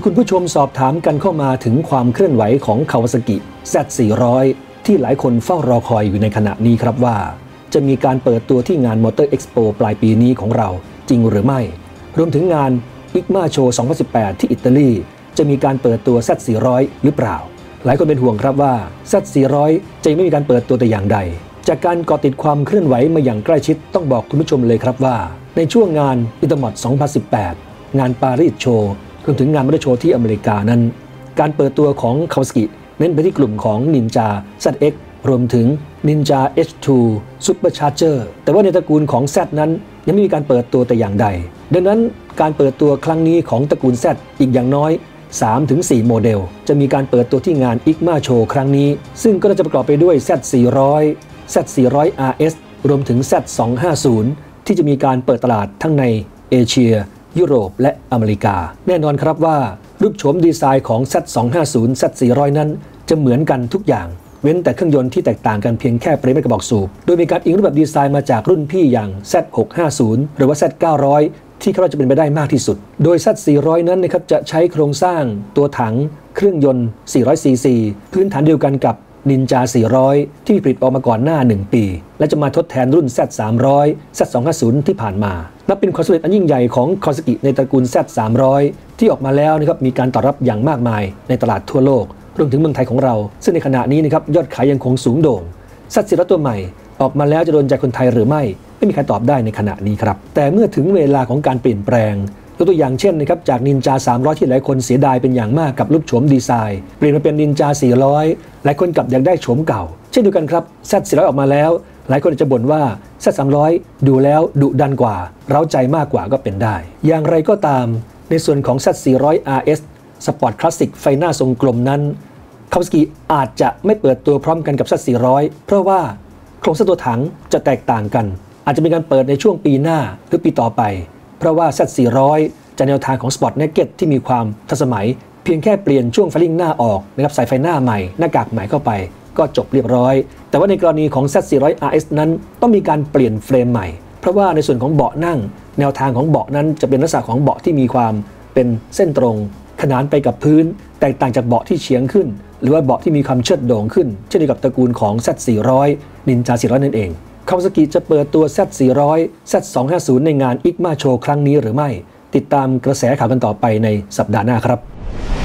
คุณผู้ชมสอบถามกันเข้ามาถึงความเคลื่อนไหวของ Kawasaki Z400 ที่หลายคนเฝ้ารอคอยอยู่ในขณะนี้ครับว่าจะมีการเปิดตัวที่งาน Motor Expo ปลายปีนี้ของเราจริงหรือไม่รวมถึงงาน ICMA Show 2018 ที่อิตาลีจะมีการเปิดตัว Z400 หรือเปล่าหลายคนเป็นห่วงครับว่า Z400 จะไม่มีการเปิดตัวแต่อย่างใดจากการเกาะติดความเคลื่อนไหวมาอย่างใกล้ชิดต้องบอกคุณผู้ชมเลยครับว่าในช่วงงาน ITMOD 2018 งานปารีสโชว์รวมถึงงานมอเตอร์โชว์ที่อเมริกานั้นการเปิดตัวของ Kawasaki เน้นไปที่กลุ่มของ Ninja ZX รวมถึง Ninja H2 Supercharger แต่ว่าในตระกูลของ Z นั้นยังไม่มีการเปิดตัวแต่อย่างใดดังนั้นการเปิดตัวครั้งนี้ของตระกูล Z อีกอย่างน้อย 3-4 โมเดลจะมีการเปิดตัวที่งาน ICMA Show ครั้งนี้ซึ่งก็จะประกอบไปด้วย Z400 Z400 RS รวมถึง Z250 ที่จะมีการเปิดตลาดทั้งในเอเชียยุโรปและอเมริกาแน่นอนครับว่ารูปโฉมดีไซน์ของ Z250 Z400 นั้นจะเหมือนกันทุกอย่างเว้นแต่เครื่องยนต์ที่แตกต่างกันเพียงแค่ปริมาตรกระบอกสูบโดยมีการอิงรูปแบบดีไซน์มาจากรุ่นพี่อย่าง Z650 หรือว่า Z900 ที่คาดว่าจะเป็นไปได้มากที่สุดโดย Z400 นั้นนะครับจะใช้โครงสร้างตัวถังเครื่องยนต์ 400cc พื้นฐานเดียวกันกับ Ninja 400 ที่ผลิตออกมาก่อนหน้า 1 ปีและจะมาทดแทนรุ่น Z300 Z250 ที่ผ่านมานับเป็นความสำเร็จอันยิ่งใหญ่ของ Kawasaki ในตระกูล Z300 ที่ออกมาแล้วนะครับมีการตอบรับอย่างมากมายในตลาดทั่วโลกรวมถึงเมืองไทยของเราซึ่งในขณะนี้นะครับยอดขายยังคงสูงโด่ง Z400 ตัวใหม่ออกมาแล้วจะโดนใจคนไทยหรือไม่มีใครตอบได้ในขณะนี้ครับแต่เมื่อถึงเวลาของการเปลี่ยนแปลงยกตัวอย่างเช่นนะครับจาก Ninja 300 ที่หลายคนเสียดายเป็นอย่างมากกับรูปโฉมดีไซน์เปลี่ยนมาเป็น Ninja 400 หลายคนกลับอยากได้โฉมเก่าเช่นเดียวกันครับ Z400 ออกมาแล้วหลายคนจะบ่นว่า Z300 ดูแล้วดุดันกว่าเร้าใจมากกว่าก็เป็นได้อย่างไรก็ตามในส่วนของ Z400 RS Sport Classic ไฟหน้าทรงกลมนั้น Kawasaki อาจจะไม่เปิดตัวพร้อมกันกับ Z400 เพราะว่าโครงสร้างตัวถังจะแตกต่างกันอาจจะมีการเปิดในช่วงปีหน้าหรือปีต่อไปเพราะว่า Z400 จะแนวทางของ Sport Naked ที่มีความทันสมัยเพียงแค่เปลี่ยนช่วงไฟลิ่งหน้าออกนะครับใส่ไฟหน้าใหม่หน้ากากใหม่เข้าไปก็จบเรียบร้อยแต่ว่าในกรณีของ Z400 RS นั้นต้องมีการเปลี่ยนเฟรมใหม่เพราะว่าในส่วนของเบาะนั่งแนวทางของเบาะนั้นจะเป็นลักษณะของเบาะที่มีความเป็นเส้นตรงขนานไปกับพื้นแตกต่างจากเบาะที่เฉียงขึ้นหรือว่าเบาะที่มีความเชิดโด่งขึ้นเช่นเดียวกับตระกูลของ Z400 Ninja 400 นั่นเอง Kawasaki จะเปิดตัว Z400 Z250 ในงาน ICMA Show ครั้งนี้หรือไม่ติดตามกระแสข่าวกันต่อไปในสัปดาห์หน้าครับ